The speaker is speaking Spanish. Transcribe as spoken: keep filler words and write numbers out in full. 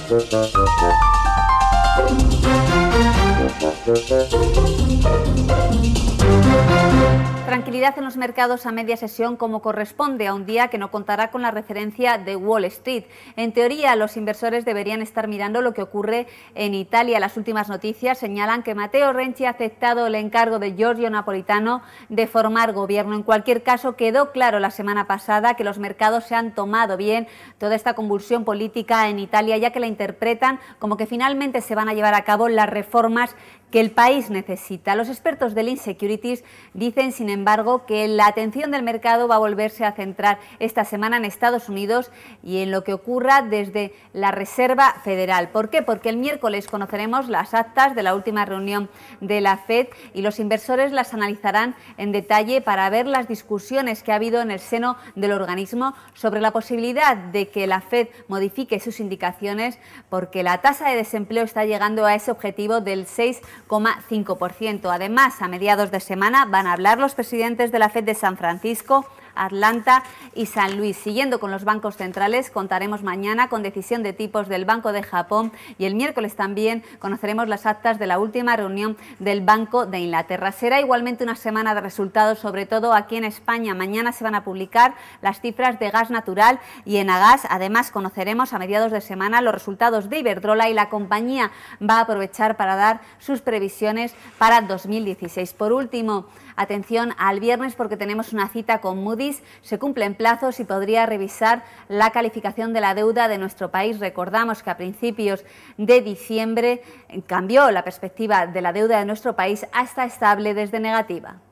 Tranquilidad en los mercados a media sesión, como corresponde a un día que no contará con la referencia de Wall Street. En teoría, los inversores deberían estar mirando lo que ocurre en Italia. Las últimas noticias señalan que Matteo Renzi ha aceptado el encargo de Giorgio Napolitano de formar gobierno. En cualquier caso, quedó claro la semana pasada que los mercados se han tomado bien toda esta convulsión política en Italia, ya que la interpretan como que finalmente se van a llevar a cabo las reformas que el país necesita. Los expertos del Insecurities dicen, sin embargo, que la atención del mercado va a volverse a centrar esta semana en Estados Unidos y en lo que ocurra desde la Reserva Federal. ¿Por qué? Porque el miércoles conoceremos las actas de la última reunión de la Fed y los inversores las analizarán en detalle para ver las discusiones que ha habido en el seno del organismo sobre la posibilidad de que la Fed modifique sus indicaciones, porque la tasa de desempleo está llegando a ese objetivo del seis coma cinco por ciento. Además, a mediados de semana van a hablar los presidentes de la Fed de San Francisco, Atlanta y San Luis. Siguiendo con los bancos centrales, contaremos mañana con decisión de tipos del Banco de Japón y el miércoles también conoceremos las actas de la última reunión del Banco de Inglaterra. Será igualmente una semana de resultados, sobre todo aquí en España. Mañana se van a publicar las cifras de gas natural y Enagas. Además, conoceremos a mediados de semana los resultados de Iberdrola y la compañía va a aprovechar para dar sus previsiones para dos mil dieciséis. Por último, atención al viernes porque tenemos una cita con Moody's. Se cumplen plazos y podría revisar la calificación de la deuda de nuestro país. Recordamos que a principios de diciembre cambió la perspectiva de la deuda de nuestro país hasta estable desde negativa.